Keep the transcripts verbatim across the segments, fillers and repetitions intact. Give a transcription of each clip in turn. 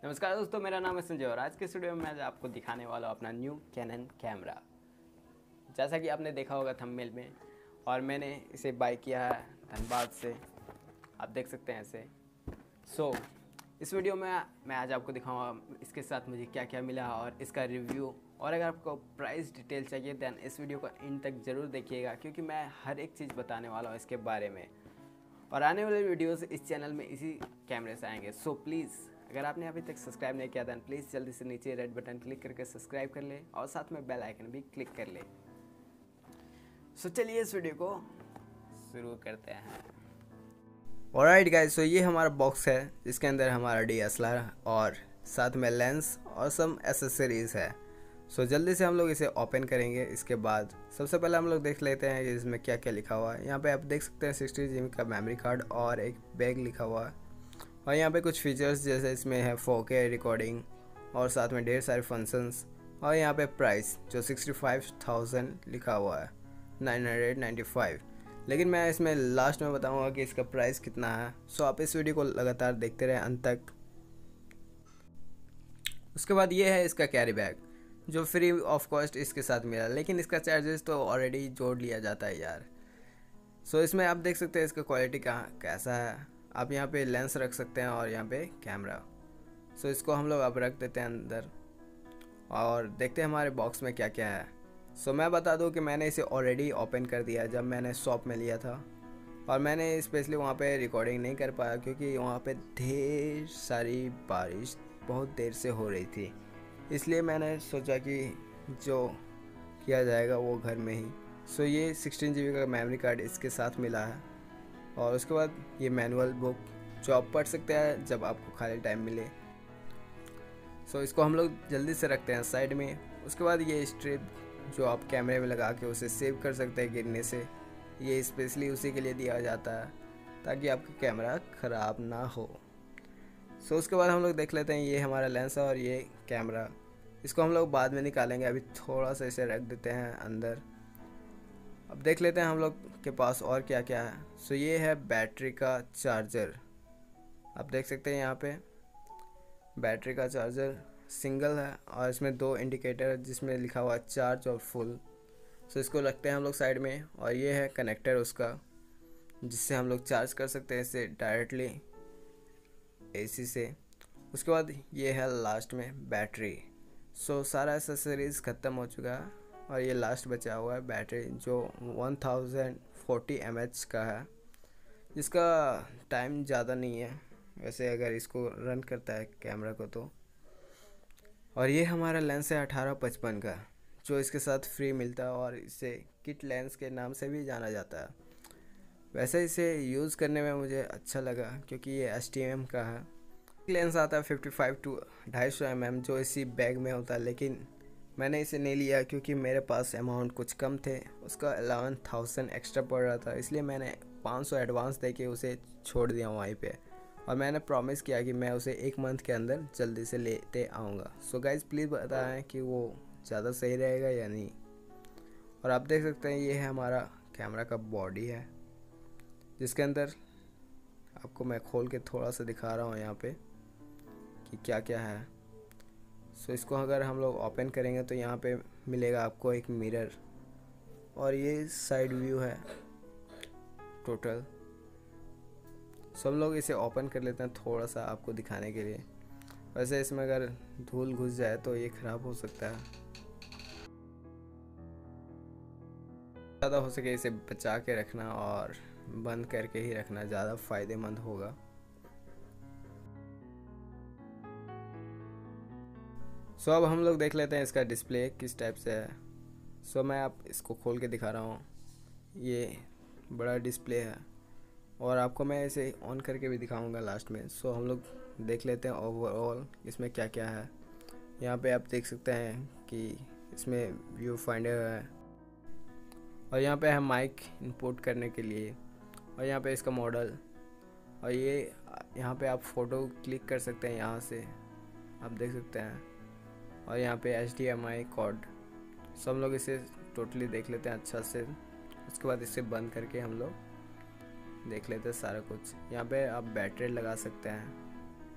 नमस्कार दोस्तों, मेरा नाम है संजय और आज के वीडियो में मैं आपको दिखाने वाला हूँ अपना न्यू कैनन कैमरा। जैसा कि आपने देखा होगा थंबनेल में, और मैंने इसे बाय किया है धनबाद से। आप देख सकते हैं ऐसे। सो so, इस वीडियो में मैं आज आपको दिखाऊंगा इसके साथ मुझे क्या क्या मिला और इसका रिव्यू। और अगर आपको प्राइस डिटेल चाहिए दैन इस वीडियो को इन तक ज़रूर देखिएगा, क्योंकि मैं हर एक चीज़ बताने वाला हूँ इसके बारे में। और आने वाले वीडियोस इस चैनल में इसी कैमरे से आएंगे। सो so, प्लीज़ अगर आपने अभी तक सब्सक्राइब नहीं किया दैन प्लीज़ जल्दी से नीचे रेड बटन क्लिक करके सब्सक्राइब कर ले और साथ में बेल आइकन भी क्लिक कर ले। सो so, चलिए इस वीडियो को शुरू करते हैं। ऑलराइट गाइस, सो ये हमारा बॉक्स है जिसके अंदर हमारा डी एस एल आर और साथ में लेंस और सम एसेसरीज़ है। सो so, जल्दी से हम लोग इसे ओपन करेंगे। इसके बाद सबसे पहले हम लोग देख लेते हैं कि इसमें क्या क्या लिखा हुआ है। यहाँ पे आप देख सकते हैं सिक्सटी जी बी का मेमोरी कार्ड और एक बैग लिखा हुआ है। और यहाँ पे कुछ फीचर्स जैसे इसमें है फोर के रिकॉर्डिंग और साथ में ढेर सारे फंक्शंस। और यहाँ पे प्राइस जो सिक्सटी फाइव थाउजेंड लिखा हुआ है, नाइन हंड्रेड नाइन्टी फाइव। लेकिन मैं इसमें लास्ट में बताऊँगा कि इसका प्राइस कितना है। सो आप इस वीडियो को लगातार देखते रहें अंत तक। उसके बाद ये है इसका कैरी बैग जो फ्री ऑफ कॉस्ट इसके साथ मिला, लेकिन इसका चार्जेस तो ऑलरेडी जोड़ लिया जाता है यार। सो so, इसमें आप देख सकते हैं इसका क्वालिटी कहाँ कैसा है। आप यहाँ पे लेंस रख सकते हैं और यहाँ पे कैमरा। सो so, इसको हम लोग अब रख देते हैं अंदर और देखते हैं हमारे बॉक्स में क्या क्या है। सो so, मैं बता दूँ कि मैंने इसे ऑलरेडी ओपन कर दिया जब मैंने शॉप में लिया था। और मैंने स्पेशली वहाँ पे रिकॉर्डिंग नहीं कर पाया क्योंकि वहाँ पे ढेर सारी बारिश बहुत देर से हो रही थी, इसलिए मैंने सोचा कि जो किया जाएगा वो घर में ही। सो so, ये सिक्सटीन जी बी का मेमोरी कार्ड इसके साथ मिला है। और उसके बाद ये मैनुअल बुक जो आप पढ़ सकते हैं जब आपको खाली टाइम मिले। सो so, इसको हम लोग जल्दी से रखते हैं साइड में। उसके बाद ये स्ट्रिप जो आप कैमरे में लगा के उसे सेव कर सकते हैं गिरने से, ये स्पेशली उसी के लिए दिया जाता है ताकि आपका कैमरा ख़राब ना हो। सो so, उसके बाद हम लोग देख लेते हैं ये हमारा लेंस है और ये कैमरा। इसको हम लोग बाद में निकालेंगे, अभी थोड़ा सा इसे रख देते हैं अंदर। अब देख लेते हैं हम लोग के पास और क्या क्या है। सो so, ये है बैटरी का चार्जर। आप देख सकते हैं यहाँ पे बैटरी का चार्जर सिंगल है और इसमें दो इंडिकेटर है जिसमें लिखा हुआ है चार्ज और फुल। सो so, इसको रखते हैं हम लोग साइड में। और ये है कनेक्टर उसका जिससे हम लोग चार्ज कर सकते हैं इसे डायरेक्टली एसी से। उसके बाद ये है लास्ट में बैटरी। सो so, सारा एसेसरीज ख़त्म हो चुका है और ये लास्ट बचा हुआ है बैटरी जो one thousand forty M H का है, जिसका टाइम ज़्यादा नहीं है वैसे अगर इसको रन करता है कैमरा को तो। और ये हमारा लेंस है अठारह पचपन का जो इसके साथ फ्री मिलता है और इसे किट लेंस के नाम से भी जाना जाता है। वैसे इसे यूज़ करने में मुझे अच्छा लगा क्योंकि ये एच टी एम का है। लेंस आता है फिफ्टी फाइव टू ढाई सौ एम एम जो इसी बैग में होता है, लेकिन मैंने इसे नहीं लिया क्योंकि मेरे पास अमाउंट कुछ कम थे। उसका अलेवन थाउजेंड एक्स्ट्रा पड़ रहा था, इसलिए मैंने पाँच सौ एडवांस दे के उसे छोड़ दिया वहीं पे। और मैंने प्रॉमिस किया कि मैं उसे एक मंथ के अंदर जल्दी से लेते आऊँगा। सो गाइज़ प्लीज़ बताएं कि वो ज़्यादा सही रहेगा या नहीं। और आप देख सकते हैं ये है हमारा कैमरा का बॉडी है जिसके अंदर आपको मैं खोल के थोड़ा सा दिखा रहा हूँ यहाँ पे कि क्या क्या है। सो so, इसको अगर हम लोग ओपन करेंगे तो यहाँ पे मिलेगा आपको एक मिरर और ये साइड व्यू है टोटल। सब so, लोग इसे ओपन कर लेते हैं थोड़ा सा आपको दिखाने के लिए। वैसे इसमें अगर धूल घुस जाए तो ये ख़राब हो सकता है, ज़्यादा हो सके इसे बचा के रखना और बंद करके ही रखना ज़्यादा फ़ायदेमंद होगा। सो so, अब हम लोग देख लेते हैं इसका डिस्प्ले किस टाइप से है। सो so, मैं आप इसको खोल के दिखा रहा हूँ। ये बड़ा डिस्प्ले है और आपको मैं इसे ऑन करके भी दिखाऊंगा लास्ट में। सो so, हम लोग देख लेते हैं ओवरऑल इसमें क्या क्या है। यहाँ पे आप देख सकते हैं कि इसमें व्यू फाइंडर है और यहाँ पे है माइक इनपुट करने के लिए और यहाँ पे इसका मॉडल। और ये यहाँ पे आप फ़ोटो क्लिक कर सकते हैं यहाँ से, आप देख सकते हैं। और यहाँ पे H D M I cord. सब लोग इसे टोटली देख लेते हैं अच्छा से। उसके बाद इसे बंद करके हम लोग देख लेते हैं सारा कुछ। यहाँ पे आप बैटरी लगा सकते हैं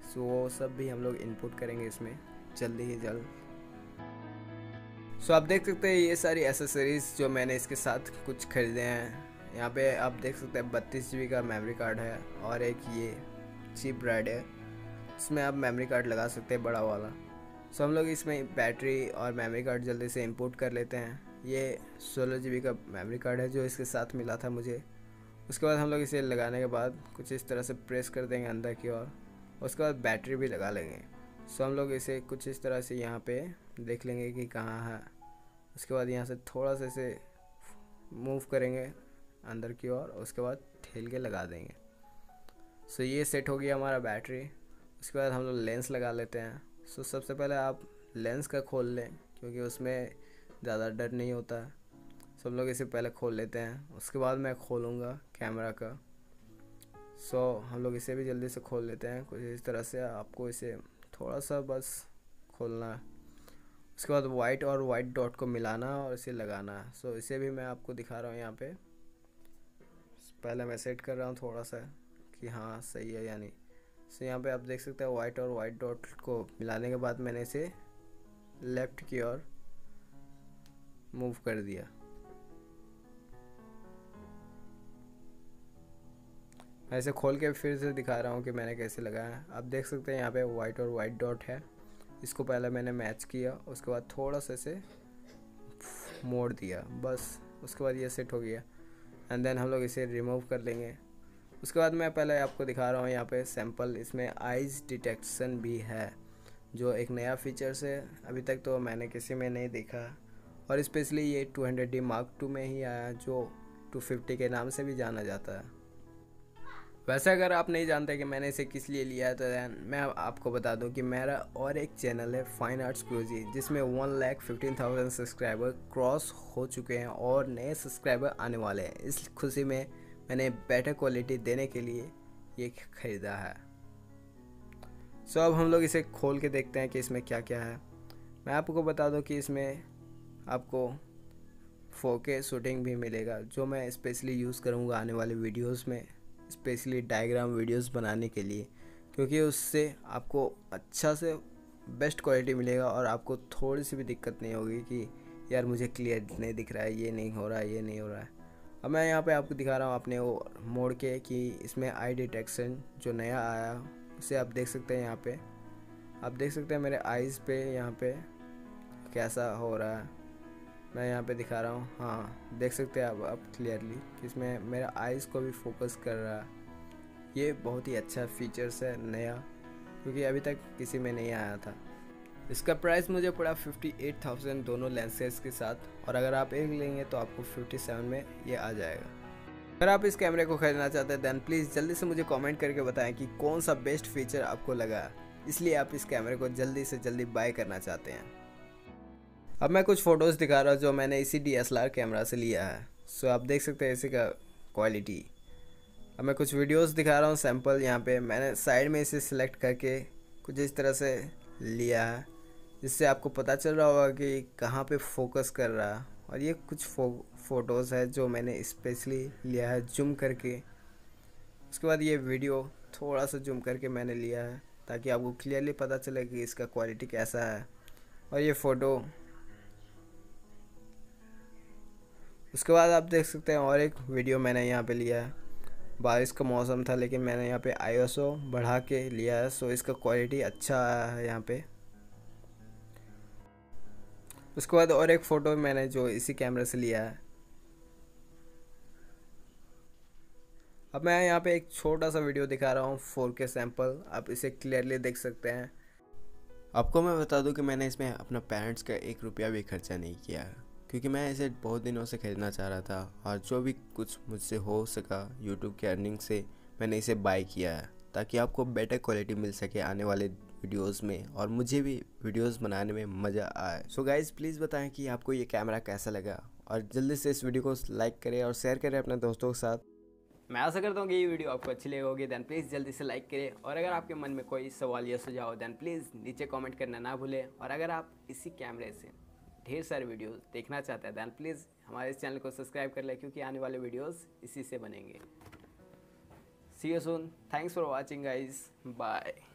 सो वो सब भी हम लोग इनपुट करेंगे इसमें जल्दी ही जल्द। सो आप देख सकते हैं ये सारी एसेसरीज जो मैंने इसके साथ कुछ खरीदे हैं। यहाँ पे आप देख सकते हैं बत्तीस जी बी का मेमोरी कार्ड है और एक ये चिप राइड है, इसमें आप मेमोरी कार्ड लगा सकते हैं बड़ा वाला। सो हम लोग इसमें बैटरी और मेमोरी कार्ड जल्दी से इंपोर्ट कर लेते हैं। ये सोलह जी बी का मेमोरी कार्ड है जो इसके साथ मिला था मुझे। उसके बाद हम लोग इसे लगाने के बाद कुछ इस तरह से प्रेस कर देंगे अंदर की ओर, उसके बाद बैटरी भी लगा लेंगे। सो हम लोग इसे कुछ इस तरह से यहाँ पे देख लेंगे कि कहाँ है। उसके बाद यहाँ से थोड़ा सा इसे मूव करेंगे अंदर की ओर, उसके बाद ठेल के लगा देंगे। सो ये सेट हो गया हमारा बैटरी। उसके बाद हम लोग लेंस लगा लेते हैं। सो सबसे पहले आप लेंस का खोल लें क्योंकि उसमें ज़्यादा डर नहीं होता है। सो हम लोग इसे पहले खोल लेते हैं, उसके बाद मैं खोलूँगा कैमरा का। सो हम लोग इसे भी जल्दी से खोल लेते हैं कुछ इस तरह से। आपको इसे थोड़ा सा बस खोलना है। उसके बाद वाइट और वाइट डॉट को मिलाना और इसे लगाना है। सो इसे भी मैं आपको दिखा रहा हूँ यहाँ पे। पहले मैं सेट कर रहा हूँ थोड़ा सा कि हाँ सही है या नहीं। सो यहाँ पे आप देख सकते हैं वाइट और वाइट डॉट को मिलाने के बाद मैंने इसे लेफ़्ट की ओर मूव कर दिया। मैं इसे खोल के फिर से दिखा रहा हूँ कि मैंने कैसे लगाया। आप देख सकते हैं यहाँ पे वाइट और वाइट डॉट है, इसको पहले मैंने मैच किया, उसके बाद थोड़ा सा इसे मोड़ दिया बस। उसके बाद ये सेट हो गया एंड देन हम लोग इसे रिमूव कर लेंगे। उसके बाद मैं पहले आपको दिखा रहा हूँ यहाँ पे सैम्पल, इसमें आइज़ डिटेक्शन भी है जो एक नया फीचर्स है, अभी तक तो मैंने किसी में नहीं देखा। और स्पेशली ये two hundred D mark two में ही आया जो टू फिफ्टी के नाम से भी जाना जाता है। वैसे अगर आप नहीं जानते कि मैंने इसे किस लिए लिया है तो दैन मैं आपको बता दूं कि मेरा और एक चैनल है फाइन आर्ट्स क्रूजी जिसमें one lakh fifteen thousand subscriber cross हो चुके हैं और नए सब्सक्राइबर आने वाले हैं। इस खुशी में मैंने बेटर क्वालिटी देने के लिए ये ख़रीदा है। सो अब हम लोग इसे खोल के देखते हैं कि इसमें क्या क्या है। मैं आपको बता दूं कि इसमें आपको फोर के शूटिंग भी मिलेगा जो मैं स्पेशली यूज़ करूँगा आने वाले वीडियोज़ में, स्पेशली डायग्राम वीडियोस बनाने के लिए, क्योंकि उससे आपको अच्छा से बेस्ट क्वालिटी मिलेगा और आपको थोड़ी सी भी दिक्कत नहीं होगी कि यार मुझे क्लियर नहीं दिख रहा है, ये नहीं हो रहा है, ये नहीं हो रहा है। अब मैं यहाँ पे आपको दिखा रहा हूँ अपने वो मोड़ के कि इसमें आई डिटेक्शन जो नया आया उसे आप देख सकते हैं। यहाँ पे आप देख सकते हैं मेरे आइज़ पे यहाँ पे कैसा हो रहा है। मैं यहाँ पे दिखा रहा हूँ, हाँ देख सकते हैं आप अब क्लियरली कि इसमें मेरा आइज़ को भी फोकस कर रहा है। ये बहुत ही अच्छा फीचर्स है नया, क्योंकि अभी तक किसी में नहीं आया था। इसका प्राइस मुझे पड़ा फिफ्टी एट थाउजेंड दोनों लेंसेज के साथ, और अगर आप एक लेंगे तो आपको फिफ्टी सेवन में ये आ जाएगा। अगर आप इस कैमरे को खरीदना चाहते हैं दैन प्लीज़ जल्दी से मुझे कमेंट करके बताएं कि कौन सा बेस्ट फीचर आपको लगा, इसलिए आप इस कैमरे को जल्दी से जल्दी बाय करना चाहते हैं। अब मैं कुछ फ़ोटोज़ दिखा रहा हूँ जो मैंने इसी D S L R camera से लिया है। सो आप देख सकते हैं इसी का क्वालिटी। अब मैं कुछ वीडियोस दिखा रहा हूँ सैम्पल। यहाँ पे मैंने साइड में इसे सिलेक्ट करके कुछ इस तरह से लिया है जिससे आपको पता चल रहा होगा कि कहाँ पे फोकस कर रहा है। और ये कुछ फो फ़ोटोज़ है जो मैंने स्पेशली लिया है जूम करके। उसके बाद ये वीडियो थोड़ा सा जूम करके मैंने लिया है ताकि आपको क्लियरली पता चले कि इसका क्वालिटी कैसा है। और ये फ़ोटो, उसके बाद आप देख सकते हैं और एक वीडियो मैंने यहाँ पे लिया है। बारिश का मौसम था लेकिन मैंने यहाँ पे आई एस ओ बढ़ा के लिया है, सो इसका क्वालिटी अच्छा आया है यहाँ पे। उसके बाद और एक फ़ोटो मैंने जो इसी कैमरे से लिया है। अब मैं यहाँ पे एक छोटा सा वीडियो दिखा रहा हूँ फोर के सैम्पल, आप इसे क्लियरली देख सकते हैं। आपको मैं बता दूं कि मैंने इसमें अपना पेरेंट्स का एक रुपया भी खर्चा नहीं किया है, क्योंकि मैं इसे बहुत दिनों से ख़रीदना चाह रहा था और जो भी कुछ मुझसे हो सका यूट्यूब के अर्निंग से मैंने इसे बाय किया है ताकि आपको बेटर क्वालिटी मिल सके आने वाले वीडियोस में और मुझे भी वीडियोस बनाने में मज़ा आए। सो गाइज़ प्लीज़ बताएं कि आपको ये कैमरा कैसा लगा और जल्दी से इस वीडियो को लाइक करें और शेयर करें अपने दोस्तों के साथ। मैं आशा करता हूँ कि ये वीडियो आपको अच्छी लगी होगी। दैन प्लीज़ जल्दी से लाइक करें, और अगर आपके मन में कोई सवाल या सुझाव हो दैन प्लीज़ नीचे कमेंट करना ना भूलें। और अगर आप इसी कैमरे से ढेर सारे वीडियोस देखना चाहते हैं दैन प्लीज़ हमारे इस चैनल को सब्सक्राइब कर लें, क्योंकि आने वाले वीडियोस इसी से बनेंगे। See you soon, thanks for watching guys, bye.